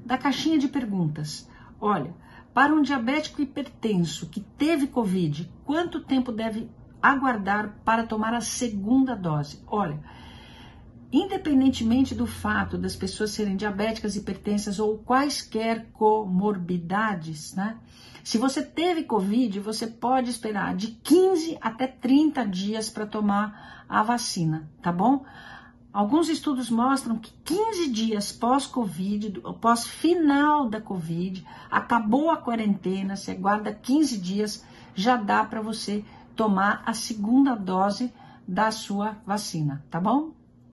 da caixinha de perguntas. Olha, para um diabético hipertenso que teve Covid, quanto tempo deve aguardar para tomar a segunda dose? Olha, independentemente do fato das pessoas serem diabéticas, hipertensas ou quaisquer comorbidades, né? Se você teve Covid, você pode esperar de 15 até 30 dias para tomar a vacina, tá bom? Alguns estudos mostram que 15 dias pós-Covid, pós final da Covid, acabou a quarentena, você aguarda 15 dias, já dá para você tomar a segunda dose da sua vacina, tá bom?